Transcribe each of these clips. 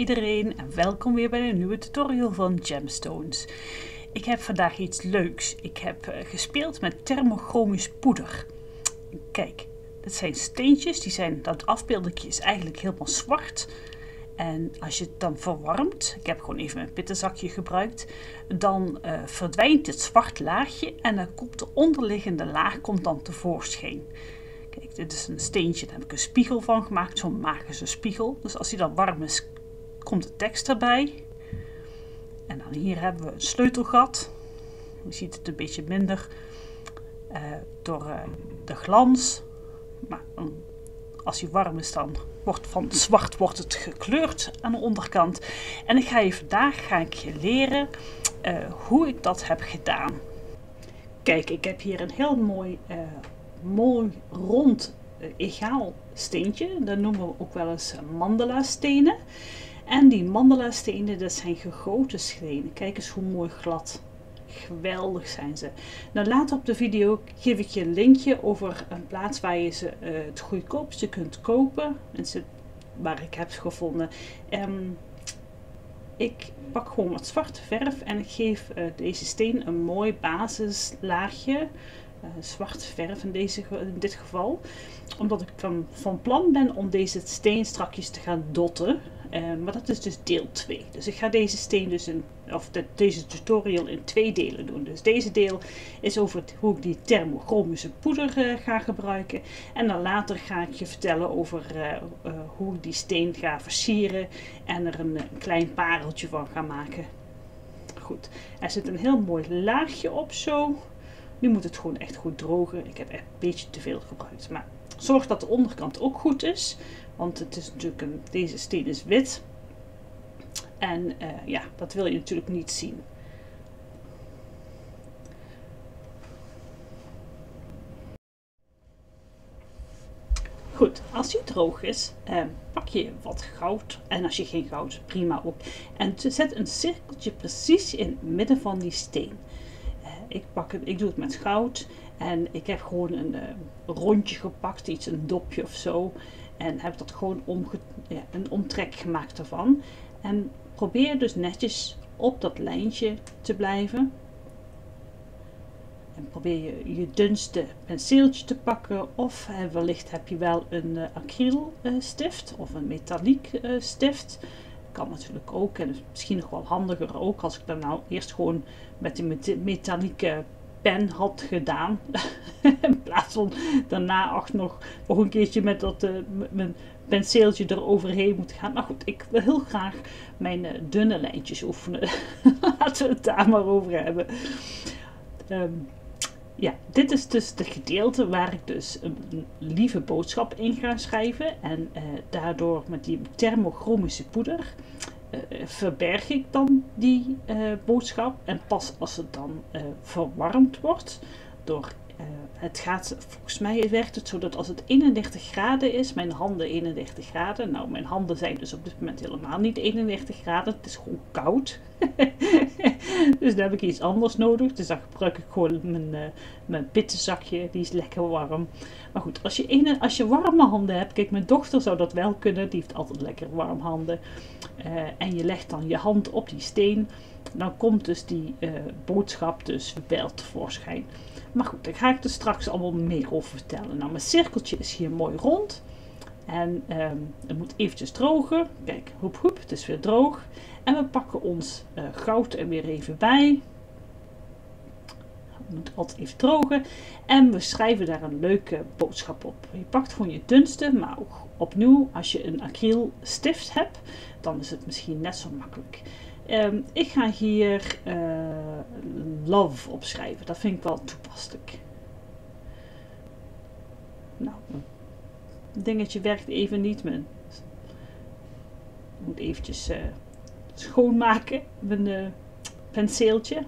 iedereen en welkom weer bij een nieuwe tutorial van Gemstones. Ik heb vandaag iets leuks. Ik heb gespeeld met thermochromisch poeder. Kijk, dat zijn steentjes, dat afbeeldingje is eigenlijk helemaal zwart. En als je het dan verwarmt, ik heb gewoon even mijn pittenzakje gebruikt, dan verdwijnt dit zwart laagje en dan komt de onderliggende laag dan tevoorschijn. Kijk, dit is een steentje, daar heb ik een spiegel van gemaakt, zo'n magische spiegel. Dus als die dan warm is, komt de tekst erbij. En dan hier hebben we een sleutelgat. Je ziet het een beetje minder door de glans. Maar als hij warm is, dan wordt van zwart het gekleurd aan de onderkant. En vandaag ga ik je leren hoe ik dat heb gedaan. Kijk, ik heb hier een heel mooi rond egaal steentje. Dat noemen we ook wel eens mandala stenen. En die mandala stenen, dat zijn gegoten stenen. Kijk eens hoe mooi glad. Geweldig zijn ze. Nou, later op de video geef ik je een linkje over een plaats waar je ze het goedkoopste kunt kopen. Waar ik heb gevonden. Ik pak gewoon wat zwarte verf en ik geef deze steen een mooi basislaagje. Zwarte verf in dit geval. Omdat ik van plan ben om deze steen strakjes te gaan dotten. Maar dat is dus deel 2. Dus ik ga deze steen deze tutorial in 2 delen doen. Dus deze deel is over hoe ik die thermochromische poeder ga gebruiken. En dan later ga ik je vertellen over hoe ik die steen ga versieren. En er een klein pareltje van ga maken. Goed, er zit een heel mooi laagje op zo. Nu moet het gewoon echt goed drogen. Ik heb echt een beetje te veel gebruikt. Maar zorg dat de onderkant ook goed is. Want het is natuurlijk deze steen is wit. En ja, dat wil je natuurlijk niet zien. Goed, als die droog is, pak je wat goud. En als je geen goud, prima ook. En zet een cirkeltje precies in het midden van die steen. Ik doe het met goud. En ik heb gewoon een rondje gepakt, een dopje of zo. En heb dat gewoon een omtrek gemaakt ervan. En probeer dus netjes op dat lijntje te blijven. En probeer je dunste penseeltje te pakken. Of wellicht heb je wel een acrylstift of een metaliek stift. Kan natuurlijk ook. En misschien nog wel handiger ook als ik dan nou eerst gewoon met die metalieke pen had gedaan. In plaats van daarna nog een keertje met mijn penseeltje eroverheen moet gaan. Maar goed, ik wil heel graag mijn dunne lijntjes oefenen. Laten we het daar maar over hebben. Ja, dit is dus het gedeelte waar ik dus een lieve boodschap in ga schrijven. En daardoor met die thermochromische poeder verberg ik dan die boodschap. En pas als het dan verwarmd wordt door volgens mij werkt het zo dat als het 31 graden is, mijn handen 31 graden. Nou, mijn handen zijn dus op dit moment helemaal niet 31 graden. Het is gewoon koud. Dus dan heb ik iets anders nodig. Dus dan gebruik ik gewoon mijn pittenzakje. Die is lekker warm. Maar goed, als je warme handen hebt. Kijk, mijn dochter zou dat wel kunnen. Die heeft altijd lekker warm handen. En je legt dan je hand op die steen. Dan komt dus die boodschap dus wel tevoorschijn. Maar goed, daar ga ik er straks allemaal meer over vertellen. Nou, mijn cirkeltje is hier mooi rond. En het moet eventjes drogen. Kijk, hoep hoep, het is weer droog. En we pakken ons goud er weer even bij. Het moet altijd even drogen. En we schrijven daar een leuke boodschap op. Je pakt gewoon je dunste, maar ook opnieuw, als je een acrylstift hebt, dan is het misschien net zo makkelijk. Ik ga hier love opschrijven. Dat vind ik wel toepasselijk. Nou, het dingetje werkt even niet. Ik moet eventjes schoonmaken. Mijn penseeltje.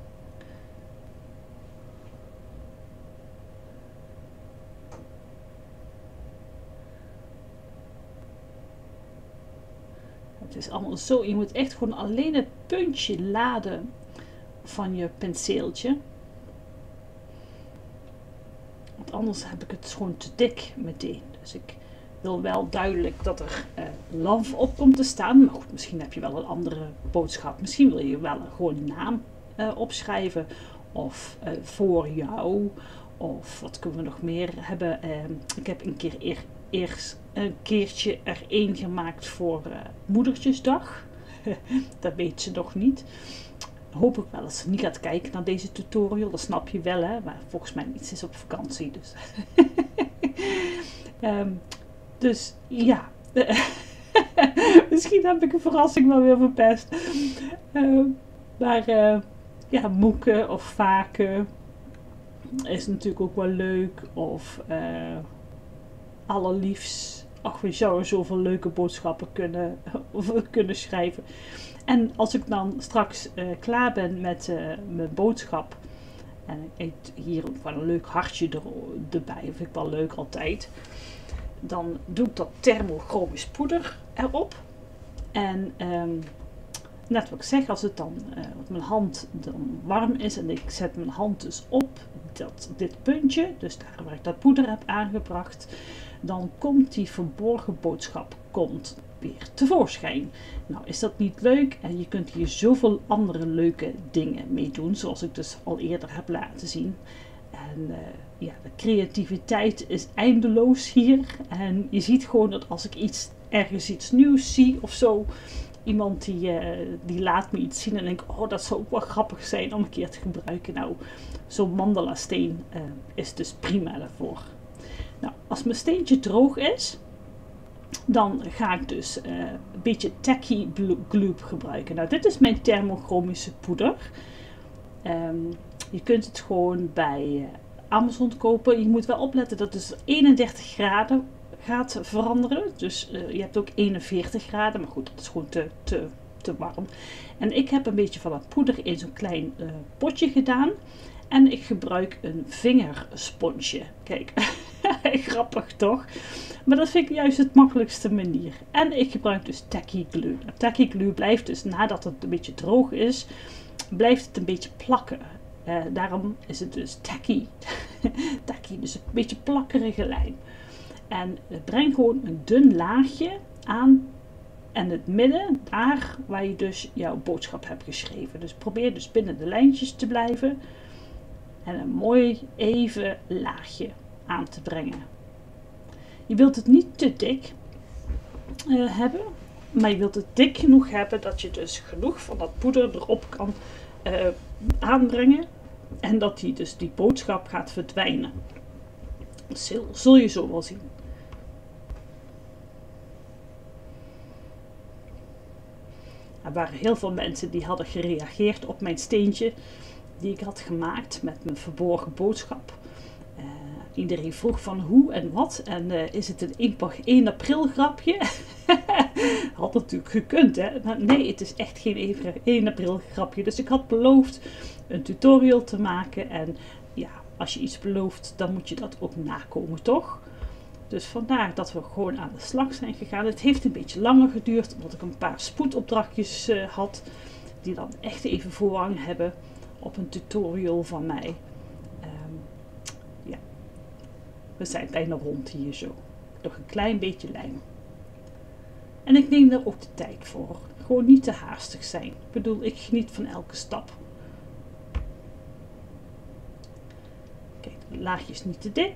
Het is allemaal zo. Je moet echt gewoon alleen het puntje laden van je penseeltje. Want anders heb ik het gewoon te dik meteen. Dus ik wil wel duidelijk dat er love op komt te staan. Maar goed, misschien heb je wel een andere boodschap. Misschien wil je wel gewoon een naam opschrijven. Of voor jou. Of wat kunnen we nog meer hebben. Ik heb een keer eerst een keertje er één gemaakt voor Moedertjesdag. Dat weet ze nog niet. Hoop ik wel dat ze niet gaat kijken naar deze tutorial. Dat snap je wel, hè. Maar volgens mij niet. Ze is op vakantie. Dus, dus ja. Misschien heb ik een verrassing wel weer verpest. Maar ja, moeken of vaken is natuurlijk ook wel leuk. Of allerliefst. Ach, we zouden zoveel leuke boodschappen kunnen schrijven. En als ik dan straks klaar ben met mijn boodschap. En ik eet hier ook wel een leuk hartje erbij. Dat vind ik wel leuk altijd. Dan doe ik dat thermochromisch poeder erop. En net wat ik zeg, als het dan mijn hand dan warm is en ik zet mijn hand dus op dit puntje, dus daar waar ik dat poeder heb aangebracht, dan komt die verborgen boodschap weer tevoorschijn. Nou, is dat niet leuk? En je kunt hier zoveel andere leuke dingen mee doen, zoals ik dus al eerder heb laten zien. En ja, de creativiteit is eindeloos hier. En je ziet gewoon dat als ik ergens iets nieuws zie of zo, iemand die laat me iets zien en denk, oh, dat zou ook wel grappig zijn om een keer te gebruiken. Nou, zo'n mandala steen is dus prima daarvoor. Nou, als mijn steentje droog is, dan ga ik dus een beetje tacky glue gebruiken. Nou, dit is mijn thermochromische poeder. Je kunt het gewoon bij Amazon kopen. Je moet wel opletten dat het 31 graden gaat veranderen. Dus je hebt ook 41 graden. Maar goed, dat is gewoon te warm. En ik heb een beetje van dat poeder in zo'n klein potje gedaan. En ik gebruik een vingersponsje. Kijk, grappig toch? Maar dat vind ik juist het makkelijkste manier. En ik gebruik dus tacky glue. Tacky glue blijft dus nadat het een beetje droog is, blijft het een beetje plakken. Daarom is het dus tacky. Tacky, dus een beetje plakkerige lijm. En breng gewoon een dun laagje aan en het midden, daar waar je dus jouw boodschap hebt geschreven. Dus probeer dus binnen de lijntjes te blijven. En een mooi even laagje aan te brengen. Je wilt het niet te dik hebben, maar je wilt het dik genoeg hebben dat je dus genoeg van dat poeder erop kan aanbrengen. En dat die boodschap gaat verdwijnen. Dat zul je zo wel zien. Er waren heel veel mensen die hadden gereageerd op mijn steentje die ik had gemaakt met mijn verborgen boodschap. Iedereen vroeg van hoe en wat. En is het een 1 april grapje? Had natuurlijk gekund, hè? Nee, het is echt geen 1 april grapje. Dus ik had beloofd een tutorial te maken. En ja, als je iets belooft, dan moet je dat ook nakomen, toch? Dus vandaar dat we gewoon aan de slag zijn gegaan. Het heeft een beetje langer geduurd, omdat ik een paar spoedopdrachtjes had. Die dan echt even voorrang hebben op een tutorial van mij. Ja, we zijn bijna rond hier zo. Nog een klein beetje lijm. En ik neem daar ook de tijd voor. Gewoon niet te haastig zijn. Ik bedoel, ik geniet van elke stap. Kijk, het laagje is niet te dik.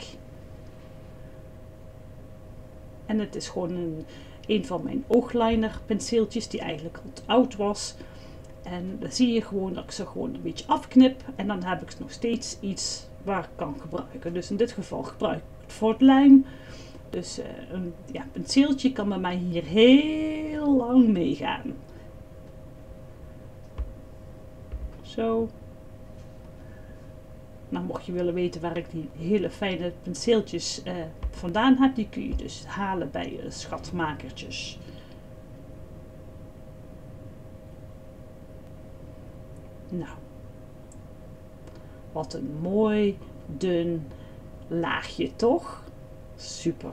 En het is gewoon een van mijn oogliner penseeltjes die eigenlijk al te oud was. En dan zie je gewoon dat ik ze gewoon een beetje afknip. En dan heb ik nog steeds iets waar ik kan gebruiken. Dus in dit geval gebruik ik het voor het lijm. Dus een penseeltje kan bij mij hier heel lang meegaan. Zo. Nou, mocht je willen weten waar ik die hele fijne penseeltjes vandaan heb, die kun je dus halen bij schatmakertjes. Nou, wat een mooi dun laagje, toch? Super.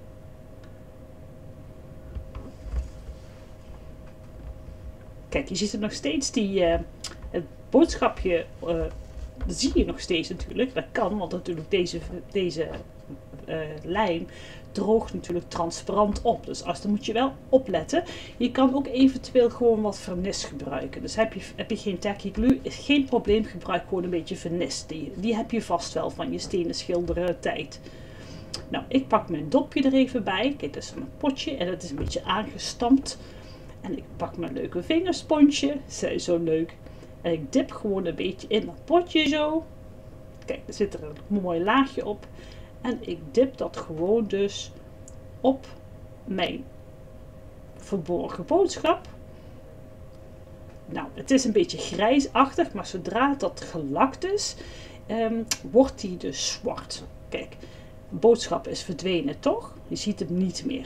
Kijk, je ziet er nog steeds het boodschapje, dat zie je nog steeds natuurlijk. Dat kan, want natuurlijk deze lijm droogt natuurlijk transparant op. Dus daar moet je wel opletten. Je kan ook eventueel gewoon wat vernis gebruiken. Dus heb je geen tacky glue, is geen probleem. Gebruik gewoon een beetje vernis. Die heb je vast wel van je stenen schilderen tijd. Nou, ik pak mijn dopje er even bij. Kijk, dat is mijn potje en dat is een beetje aangestampt. En ik pak mijn leuke vingersponsje. Zij is zo leuk. En ik dip gewoon een beetje in dat potje zo. Kijk, er zit er een mooi laagje op. En ik dip dat gewoon dus op mijn verborgen boodschap. Nou, het is een beetje grijsachtig, maar zodra dat gelakt is, wordt die dus zwart. Kijk, de boodschap is verdwenen, toch? Je ziet hem niet meer.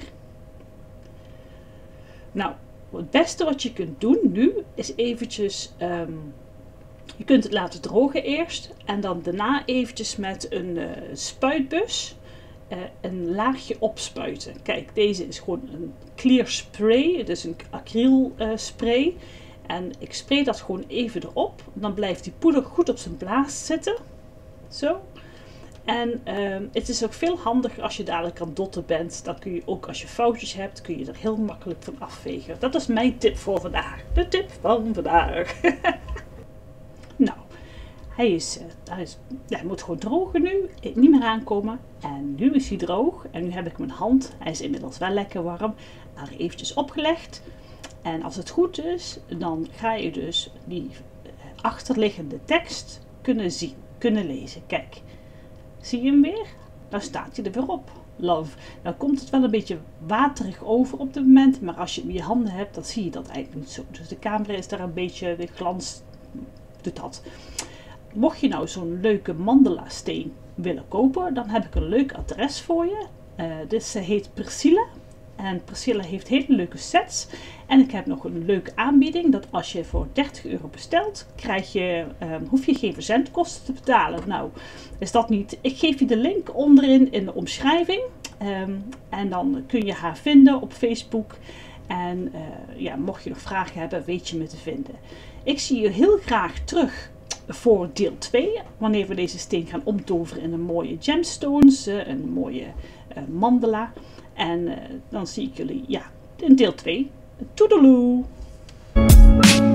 Nou, het beste wat je kunt doen nu is eventjes, je kunt het laten drogen eerst en dan daarna eventjes met een spuitbus een laagje opspuiten. Kijk, deze is gewoon een clear spray, het is een acryl spray. En ik spray dat gewoon even erop. Dan blijft die poeder goed op zijn blaas zitten. Zo. En het is ook veel handiger als je dadelijk aan het dotten bent. Dan kun je ook als je foutjes hebt, kun je er heel makkelijk van afvegen. Dat is mijn tip voor vandaag. De tip van vandaag. Nou, hij moet gewoon drogen nu. Niet meer aankomen. En nu is hij droog. En nu heb ik mijn hand. Hij is inmiddels wel lekker warm. Maar eventjes opgelegd. En als het goed is, dan ga je dus die achterliggende tekst kunnen lezen. Kijk, zie je hem weer? Dan staat hij er weer op. Love. Dan komt het wel een beetje waterig over op dit moment, maar als je het in je handen hebt, dan zie je dat eigenlijk niet zo. Dus de camera is daar een beetje, de glans doet dat. Mocht je nou zo'n leuke mandala steen willen kopen, dan heb ik een leuk adres voor je. Ze heet Priscilla. En Priscilla heeft hele leuke sets. En ik heb nog een leuke aanbieding. Dat als je voor €30 bestelt, hoef je geen verzendkosten te betalen. Nou, is dat niet. Ik geef je de link onderin in de omschrijving. En dan kun je haar vinden op Facebook. En mocht je nog vragen hebben, weet je me te vinden. Ik zie je heel graag terug voor deel 2. Wanneer we deze steen gaan omtoveren in een mooie gemstones. Een mooie mandala. En dan zie ik jullie in deel 2. Toedeloe!